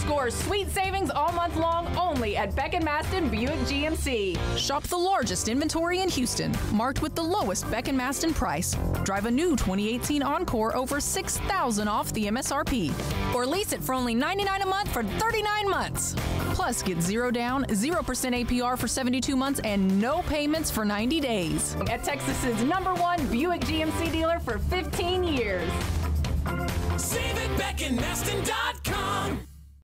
Score sweet savings all month long only at Beck Masten Buick GMC. Shop the largest inventory in Houston, marked with the lowest Beck Masten price. Drive a new 2018 ENCORE over $6,000 off the MSRP. Or lease it for only $99 a month for 39 months. Plus, get 0 down, 0% APR for 72 months, and no payments for 90 days. At Texas's #1 Buick GMC dealer for 15 years. Save at BeckandMaston.com.